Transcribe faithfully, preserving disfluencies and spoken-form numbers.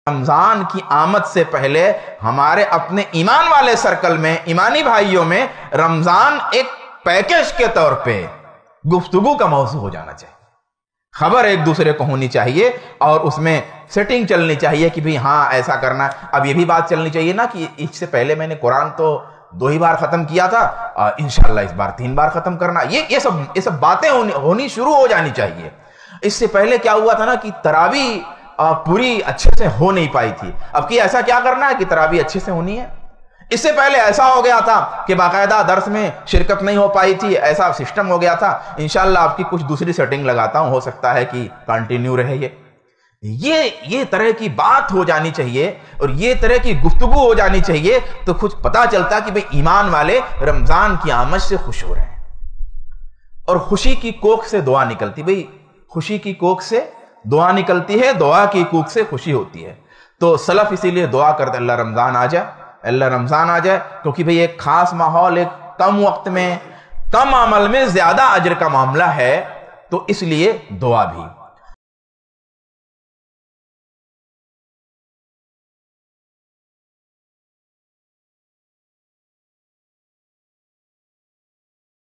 رمضان کی آمد سے پہلے ہمارے اپنے ایمان والے سرکل میں، ایمانی بھائیوں میں رمضان ایک پیکج کے طور پہ گفتگو کا موضوع ہو جانا چاہیے، خبر ایک دوسرے کو ہونی چاہیے اور اس میں سیٹنگ چلنی چاہیے کہ بھی ہاں ایسا کرنا۔ اب یہ بھی بات چلنی چاہیے نا کہ اس سے پہلے میں نے قرآن تو دو ہی بار ختم کیا تھا، انشاءاللہ اس بار تین بار ختم کرنا، یہ یہ سب یہ سب باتیں ہونی شروع ہو جانی چاہیے۔ اس سے پہلے کیا ہوا تھا نا کہ تراویح پوری اچھے سے ہو نہیں پائی تھی، اب کہ ایسا کیا کرنا ہے کہ تراویح اچھے سے ہونی ہے۔ اس سے پہلے ایسا ہو گیا تھا کہ باقاعدہ درس میں شرکت نہیں ہو پائی تھی، ایسا سسٹم ہو گیا تھا، انشاءاللہ آپ کی کچھ دوسری سیٹنگ لگاتا ہوں، ہو سکتا ہے کہ کنٹینیو رہے یہ یہ یہ طرح کی بات ہو جانی چاہیے اور یہ طرح کی گفتگو ہو جانی چاہیے، تو کچھ پتا چلتا کہ بھئی ایمان والے رمضان کی آمد سے خوش ہو رہے ہیں، اور خوشی کی کوکھ سے دعا نکلتی، بھئی خوشی کی کوکھ سے دعا نکلتی ہے، دعا کی کوکھ سے خوشی ہوتی ہے۔ تو سلف اسی لیے دعا کرتے اللہ رمضان آ جائے، اللہ رمضان آ جائے، کیونکہ بھئی ایک خاص ماحول، ایک کم وقت میں کم عمل میں زیادہ اجر کا معاملہ ہے، تو اس لیے دعا بھی